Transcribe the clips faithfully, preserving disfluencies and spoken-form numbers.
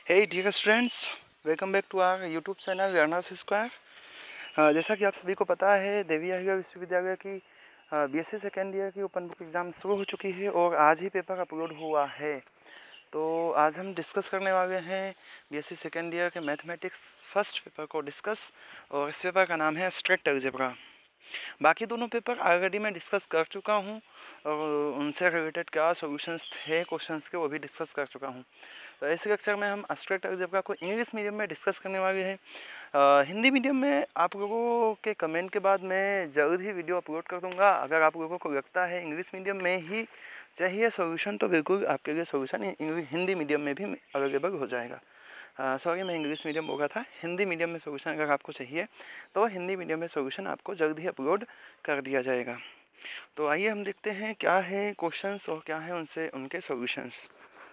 Hey dear students, welcome back to our YouTube channel learners square. जैसा कि आप सभी को पता है, देवी अहिल्या विश्वविद्यालय की बीएससी सेकेंड ईयर की ओपन बुक एग्ज़ाम शुरू हो चुकी है और आज ही पेपर अपलोड हुआ है। तो आज हम डिस्कस करने वाले हैं बीएससी सेकेंड ईयर के मैथमेटिक्स फर्स्ट पेपर को डिस्कस, और इस पेपर का नाम है एब्स्ट्रैक्ट अलजेब्रा। बाकी दोनों पेपर ऑलरेडी मैं डिस्कस कर चुका हूँ और उनसे रिलेटेड क्या सॉल्यूशंस थे क्वेश्चंस के वो भी डिस्कस कर चुका हूँ। तो इस लेक्चर में हम एब्स्ट्रैक्ट अलजेब्रा को इंग्लिश मीडियम में डिस्कस करने वाले हैं। अ, हिंदी मीडियम में आप लोगों के कमेंट के बाद मैं जल्द ही वीडियो अपलोड कर दूंगा। अगर आप लोगों को लगता है इंग्लिश मीडियम में ही चाहिए सॉल्यूशन तो बिल्कुल आपके लिए सॉल्यूशन हिंदी मीडियम में भी अवेलेबल हो जाएगा। सॉरी, मैं इंग्लिश मीडियम बोल रहा था। हिंदी मीडियम में सॉल्यूशन अगर आपको चाहिए तो हिंदी मीडियम में सॉल्यूशन आपको जल्द ही अपलोड कर दिया जाएगा। तो आइए हम देखते हैं क्या है क्वेश्चंस और क्या है उनसे उनके सॉल्यूशंस।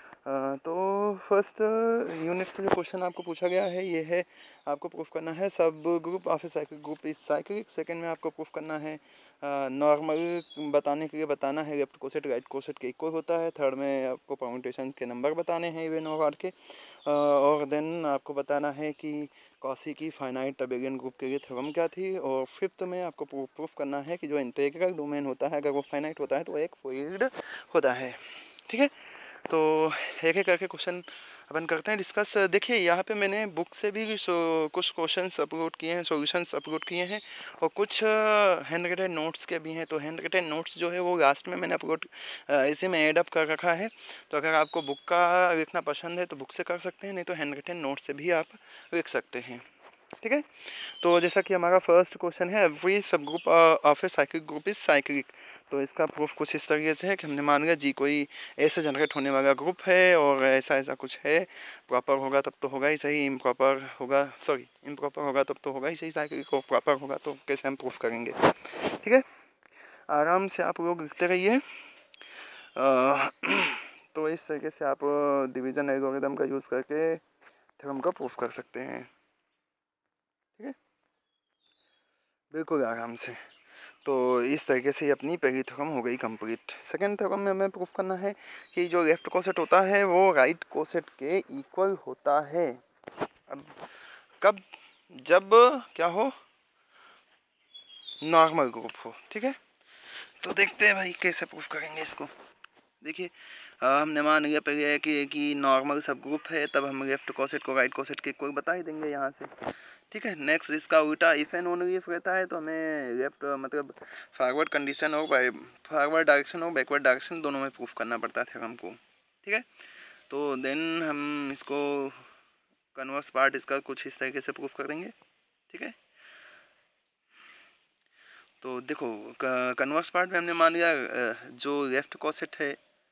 तो फर्स्ट यूनिट से जो क्वेश्चन आपको पूछा गया है ये है, आपको प्रूफ करना है subgroup of a cyclic group is cyclic. Second में आपको प्रूफ करना है नॉर्मल बताने के लिए बताना है लेफ्ट कोसेट राइट कोसेट के इक्वल होता है। थर्ड में आपको परम्यूटेशन के नंबर बताने हैं इवन और ऑड के, और देन आपको बताना है कि कॉसी की फाइनाइट अबेलियन ग्रुप के लिए थ्योरम क्या थी। और फिफ्थ में आपको प्रूफ करना है कि जो इंटीग्रल डोमेन होता है अगर वो फाइनाइट होता है तो वो एक फील्ड होता है। ठीक है, तो एक एक करके क्वेश्चन अपन करते हैं डिस्कस। देखिए यहाँ पे मैंने बुक से भी कुछ क्वेश्चंस अपलोड किए हैं, सॉल्यूशंस अपलोड किए हैं, और कुछ हैंड रिटेन नोट्स के भी हैं। तो हैंड रिटेन नोट्स जो है वो लास्ट में मैंने अपलोड इसी में ऐड अप कर रखा है। तो अगर आपको बुक का लिखना पसंद है तो बुक से कर सकते हैं, नहीं तो हैंड रिटेन नोट से भी आप लिख सकते हैं। ठीक है, तो जैसा कि हमारा फर्स्ट क्वेश्चन है, every subgroup of a cyclic group is cyclic. तो इसका प्रूफ कुछ इस तरीके से है कि हमने मान लिया जी कोई ऐसे जनरेट होने वाला ग्रुप है और ऐसा ऐसा कुछ है, प्रॉपर होगा तब तो होगा ही सही, इम्प्रॉपर होगा सॉरी इम्प्रॉपर होगा तब तो होगा ही सही साइक्लिक, और प्रॉपर होगा तो कैसे हम प्रूफ करेंगे। ठीक है, आराम से आप लोग लिखते रहिए। तो इस तरीके से आप डिवीजन एल्गोरिथम का यूज़ करके थ्योरम का प्रूफ कर सकते हैं। ठीक है, बिल्कुल आराम से। तो इस तरीके से अपनी पहली थ्योरम हो गई कंप्लीट। सेकंड थ्योरम में हमें प्रूफ करना है कि जो लेफ्ट कोसेट होता है वो राइट कोसेट के इक्वल होता है। अब कब? जब क्या हो, नॉर्मल ग्रुप हो। ठीक है, तो देखते हैं भाई कैसे प्रूफ करेंगे इसको। देखिए हमने मान लिया पहले कि एक ही नॉर्मल सब ग्रुप है, तब हम लेफ्ट कोसेट को राइट कोसेट के इक्वल बता ही देंगे यहाँ से। ठीक है, नेक्स्ट इसका उल्टा इफ एंड ओनली इफ रहता है तो हमें लेफ्ट मतलब फॉरवर्ड कंडीशन हो फॉरवर्ड डायरेक्शन हो बैकवर्ड डायरेक्शन दोनों में प्रूफ करना पड़ता है हमको। ठीक है, तो देन हम इसको कन्वर्स पार्ट इसका कुछ इस तरीके से प्रूफ कर देंगे। ठीक है, तो देखो कन्वर्स पार्ट में हमने मान लिया जो लेफ्ट कोसेट है,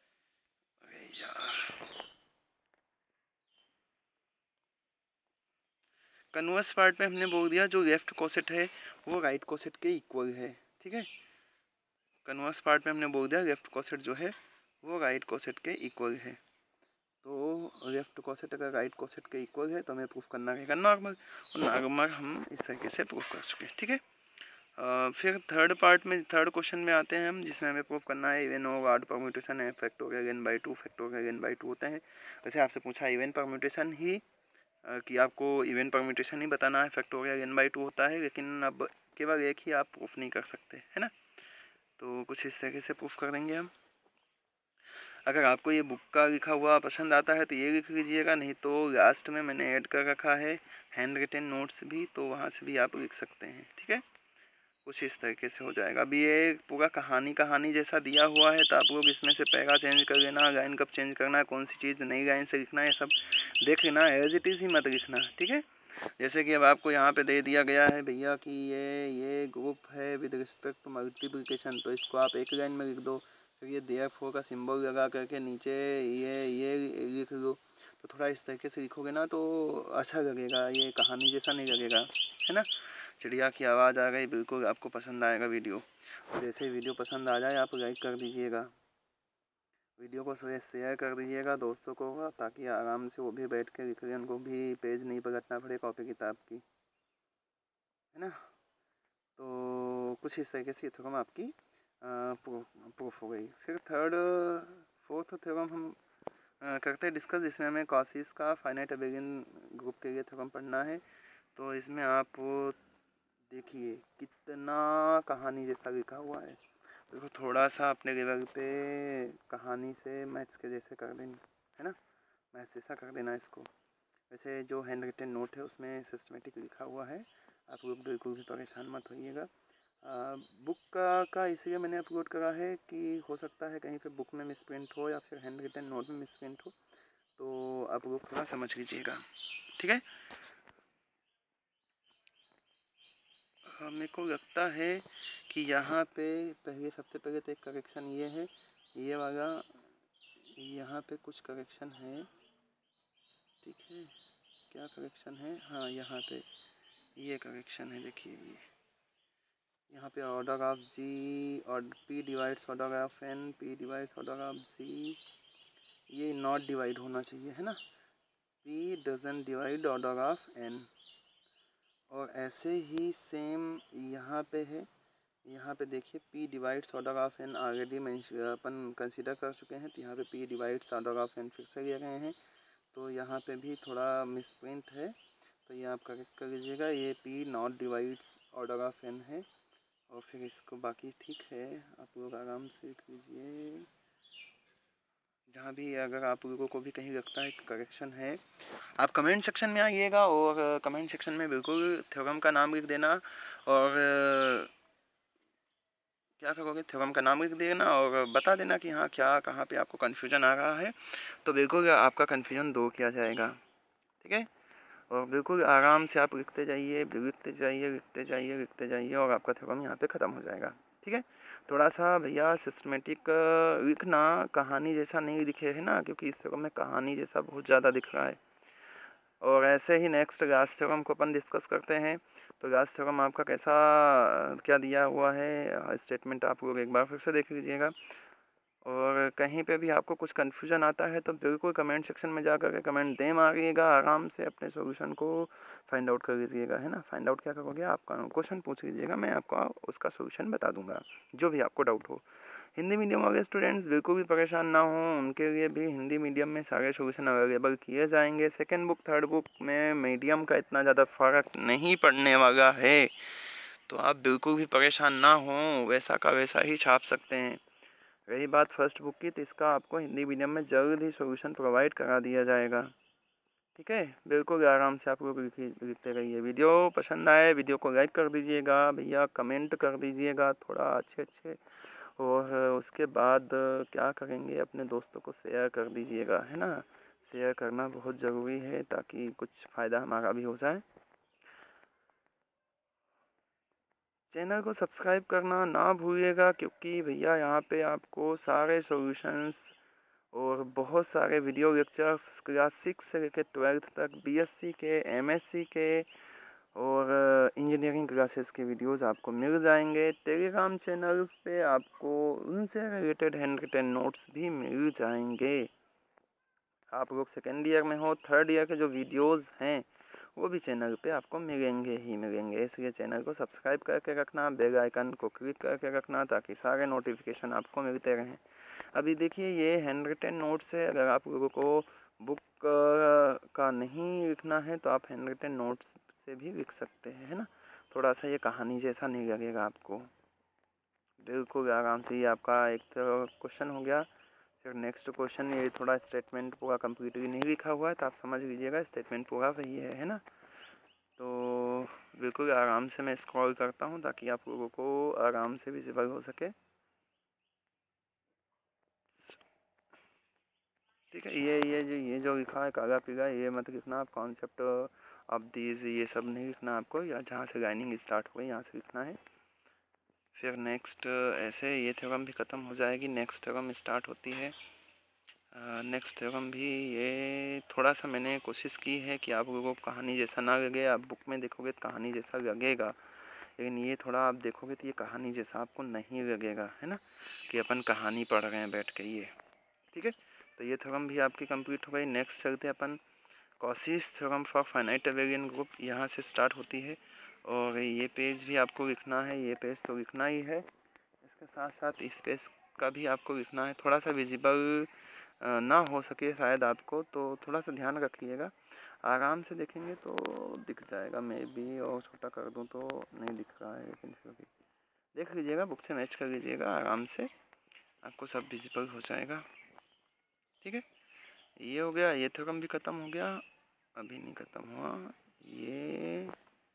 कन्वर्स पार्ट में हमने बोल दिया जो लेफ्ट कोसेट है वो राइट कोसेट के इक्वल है। ठीक है, कन्वर्स पार्ट में हमने बोल दिया लेफ्ट कोसेट जो है वो राइट कोसेट के इक्वल है। तो लेफ्ट कोसेट अगर राइट कोसेट के इक्वल है तो हमें प्रूफ करना रहेगा नॉर्मल, और नॉर्मल हम इस तरीके से प्रूफ कर चुके हैं। ठीक है, Uh, फिर थर्ड पार्ट में थर्ड क्वेश्चन में आते हैं हम, जिसमें हमें प्रूफ करना है इवन और ऑड परम्यूटेशन है factorial n by two factorial n by two होते हैं। वैसे आपसे पूछा इवन परम्यूटेशन ही uh, कि आपको इवन परम्यूटेशन ही बताना है, फैक्टोरियल n बाई टू होता है, लेकिन अब केवल एक ही आप प्रूफ नहीं कर सकते है ना। तो कुछ इस तरीके से प्रूफ कर देंगे हम। अगर आपको ये बुक का लिखा हुआ पसंद आता है तो ये लिख लीजिएगा, नहीं तो लास्ट में मैंने ऐड कर रखा है हैंड रिटेन नोट्स भी, तो वहाँ से भी आप लिख सकते हैं। ठीक है, कुछ इस तरीके से हो जाएगा। अभी ये पूरा कहानी कहानी जैसा दिया हुआ है, तो आप लोग इसमें से पैरा चेंज कर लेना, लाइन कब चेंज करना है, कौन सी चीज़ नई लाइन से लिखना है, सब देख लेना, एज इट इज़ ही मत लिखना। ठीक है, जैसे कि अब आपको यहाँ पे दे दिया गया है भैया कि ये ये ग्रुप है विद रिस्पेक्ट टू मल्टीप्लिकेशन, तो इसको आप एक लाइन में लिख दो। फिर ये देयरफॉर का सिंबल लगा करके नीचे ये ये लिख लो। तो थोड़ा इस तरीके से लिखोगे ना तो अच्छा लगेगा, ये कहानी जैसा नहीं लगेगा, है ना। चिड़िया की आवाज़ आ गई, बिल्कुल आपको पसंद आएगा वीडियो। जैसे वीडियो पसंद आ जाए आप लाइक कर दीजिएगा, वीडियो को शेयर कर दीजिएगा दोस्तों को, ताकि आराम से वो भी बैठ के लिख लें, उनको भी पेज नहीं पलटना पड़े कॉपी किताब की, है ना। तो कुछ इस तरीके से थ्योरम आपकी प्रूफ हो गई। फिर थर्ड फोर्थ थ्योरम हम करते हैं डिस्कस, जिसमें हमें कॉसिस का फाइनाइट अबेलियन ग्रुप के लिए थ्योरम पढ़ना है। तो इसमें आप देखिए कितना कहानी जैसा लिखा हुआ है। देखो थोड़ा सा अपने लेवल पे कहानी से मैथ्स के जैसे कर देना, है ना, मैथ्स जैसा कर देना इसको। वैसे जो हैंड रिटन नोट है उसमें सिस्टमेटिक लिखा हुआ है, आप लोग बिल्कुल भी परेशान मत होइएगा। बुक का का इसलिए मैंने अपलोड करा है कि हो सकता है कहीं पे बुक में मिसप्रिंट हो या फिर हैंड रिटन नोट में मिसप्रिंट हो, तो आप लोग थोड़ा समझ लीजिएगा, ठीक है। हाँ, मेरे को लगता है कि यहाँ पे पहले सबसे पहले तो एक करेक्शन ये है, ये वाला यहाँ पे कुछ करेक्शन है, ठीक है। क्या करेक्शन है, हाँ यहाँ पे ये करेक्शन है, देखिए ये यहाँ पे ऑर्डर ऑफ जी और P divides order of N, P divides order of G, ये नॉट डिवाइड होना चाहिए, है ना। P doesn't divide order of N. और ऐसे ही सेम यहाँ पे है, यहाँ पे देखिए P divides order of N already मैं अपन कंसीडर कर चुके हैं, तो यहाँ पे P divides order of N फिर से ले रहे हैं, तो यहाँ पे भी थोड़ा मिसप्रिंट है, तो ये आप करेक्ट कर लीजिएगा। ये P not divides order of N है, और फिर इसको बाकी ठीक है, आप लोग आराम से लिख लीजिए। जहाँ भी अगर आप लोगों को भी कहीं लगता है करेक्शन है, आप कमेंट सेक्शन में आइएगा और कमेंट सेक्शन में बिल्कुल थ्योरम का नाम लिख देना, और क्या करोगे, थ्योरम का नाम लिख देना और बता देना कि हाँ क्या कहाँ पे आपको कन्फ्यूजन आ रहा है, तो बिल्कुल आपका कन्फ्यूजन दूर किया जाएगा, ठीक है। और बिल्कुल आराम से आप लिखते जाइए, लिखते जाइए, लिखते जाइए, लिखते जाइए, और आपका थ्योरम यहाँ पे ख़त्म हो जाएगा, ठीक है। थोड़ा सा भैया सिस्टमेटिक लिखना, कहानी जैसा नहीं दिखे है ना, क्योंकि इस थ्योरम में कहानी जैसा बहुत ज़्यादा दिख रहा है। और ऐसे ही नेक्स्ट गाउस थ्योरम को अपन डिस्कस करते हैं। तो गाउस थ्योरम आपका कैसा क्या दिया हुआ है स्टेटमेंट आप लोग एक बार फिर से देख लीजिएगा, और कहीं पे भी आपको कुछ कन्फ्यूजन आता है तो बिल्कुल कमेंट सेक्शन में जा कर के कमेंट दे मारिएगा, आराम से अपने सॉल्यूशन को फाइंड आउट कर लीजिएगा, है ना। फाइंड आउट क्या करोगे, आपका क्वेश्चन पूछ लीजिएगा, मैं आपको उसका सॉल्यूशन बता दूंगा, जो भी आपको डाउट हो। हिंदी मीडियम वाले स्टूडेंट्स बिल्कुल भी परेशान ना हो, उनके लिए भी हिंदी मीडियम में सारे सॉल्यूशन अवेलेबल किए जाएंगे। सेकेंड बुक थर्ड बुक में मीडियम का इतना ज़्यादा फ़र्क नहीं पड़ने वाला है, तो आप बिल्कुल भी परेशान ना हो, वैसा का वैसा ही छाप सकते हैं। रही बात फर्स्ट बुक की, तो इसका आपको हिंदी मीडियम में जल्द ही सॉल्यूशन प्रोवाइड करा दिया जाएगा, ठीक है। बिल्कुल आराम से आप लोग लिखते रहिए। वीडियो पसंद आए वीडियो को लाइक कर दीजिएगा भैया, कमेंट कर दीजिएगा थोड़ा अच्छे अच्छे, और उसके बाद क्या करेंगे, अपने दोस्तों को शेयर कर दीजिएगा, है ना। शेयर करना बहुत ज़रूरी है ताकि कुछ फ़ायदा हमारा भी हो जाए। चैनल को सब्सक्राइब करना ना भूलिएगा, क्योंकि भैया यहाँ पे आपको सारे सॉल्यूशंस और बहुत सारे वीडियो लेक्चर्स क्लास सिक्स से लेकर ट्वेल्थ तक बीएससी के, एमएससी के और इंजीनियरिंग क्लासेस के वीडियोस आपको मिल जाएंगे। टेलीग्राम चैनल्स पे आपको उनसे रिलेटेड हैंड रिटन नोट्स भी मिल जाएंगे। आप लोग सेकेंड ईयर में हो, थर्ड ईयर के जो वीडियोस हैं वो भी चैनल पे आपको मिलेंगे ही मिलेंगे, इसलिए चैनल को सब्सक्राइब करके रखना, बेल आइकन को क्लिक करके रखना, ताकि सारे नोटिफिकेशन आपको मिलते रहें। अभी देखिए ये हैंड रिटन नोट्स है, अगर आप लोगों को बुक का नहीं लिखना है तो आप हैंड रिटन नोट्स से भी लिख सकते हैं, है ना। थोड़ा सा ये कहानी जैसा नहीं लगेगा आपको, बिल्कुल आराम से। ये आपका एक तो क्वेश्चन हो गया। फिर नेक्स्ट क्वेश्चन, ये थोड़ा स्टेटमेंट पूरा कम्प्लीटली नहीं लिखा हुआ है, तो आप समझ लीजिएगा स्टेटमेंट पूरा सही है है ना। तो बिल्कुल आराम से मैं स्क्रॉल करता हूँ ताकि आप लोगों को आराम से विजिबल हो सके, ठीक है। ये ये जो ये जो लिखा है काला पीला, ये मत लिखना आप, कॉन्सेप्ट ऑफ दीज ये सब नहीं लिखना आपको, या जहाँ से लाइनिंग स्टार्ट हुई यहाँ से लिखना है। फिर नेक्स्ट ऐसे ये थ्योरम भी ख़त्म हो जाएगी, नेक्स्ट थ्योरम स्टार्ट होती है। नेक्स्ट थ्योरम भी ये थोड़ा सा मैंने कोशिश की है कि आप लोगों को कहानी जैसा ना लगे। आप बुक में देखोगे तो कहानी जैसा लगेगा, लेकिन ये थोड़ा आप देखोगे तो ये कहानी जैसा आपको नहीं लगेगा, है ना, कि अपन कहानी पढ़ रहे हैं बैठ के, ये ठीक है। तो ये थ्योरम भी आपकी कंप्लीट हो गई। नेक्स्ट चलते अपन Cauchy's theorem for finite abelian group, यहाँ से स्टार्ट होती है, और ये पेज भी आपको लिखना है, ये पेज तो लिखना ही है, इसके साथ साथ इस पेज का भी आपको लिखना है। थोड़ा सा विजिबल ना हो सके शायद आपको, तो थोड़ा सा ध्यान रखिएगा। आराम से देखेंगे तो दिख जाएगा मे बी, और छोटा कर दूँ तो नहीं दिख रहा है, लेकिन फिर भी देख लीजिएगा, बुक से मैच कर लीजिएगा, आराम से आपको सब विजिबल हो जाएगा। ठीक है, ये हो गया, ये थ्योरम भी ख़त्म हो गया, अभी नहीं ख़त्म हुआ, ये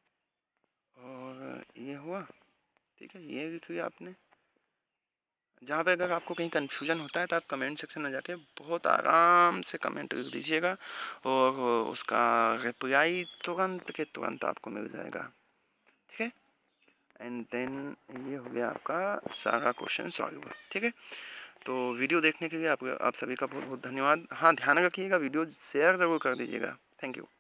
और ये हुआ। ठीक है, ये लिख लिया आपने। जहाँ पे अगर आपको कहीं कन्फ्यूजन होता है तो आप कमेंट सेक्शन में जाके बहुत आराम से कमेंट लिख दीजिएगा, और उसका रिप्लाई तुरंत के तुरंत आपको मिल जाएगा। ठीक है, एंड देन ये हो गया आपका सारा क्वेश्चन सॉल्व। ठीक है, तो वीडियो देखने के लिए आप आप सभी का बहुत बहुत धन्यवाद। हाँ, ध्यान रखिएगा, वीडियो शेयर ज़रूर कर दीजिएगा। Thank you.